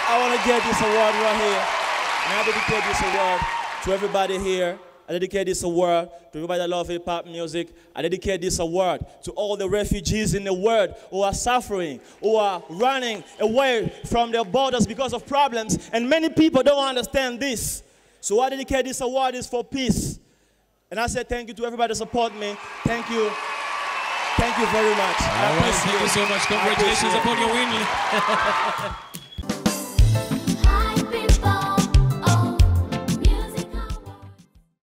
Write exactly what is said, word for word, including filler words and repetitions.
I want to get this award right here. And I dedicate this award to everybody here. I dedicate this award to everybody that loves hip-hop music. I dedicate this award to all the refugees in the world who are suffering, who are running away from their borders because of problems. And many people don't understand this. So I dedicate this award is for peace. And I say thank you to everybody that support me. Thank you. Thank you very much. All right, thank you so much. Congratulations upon your win.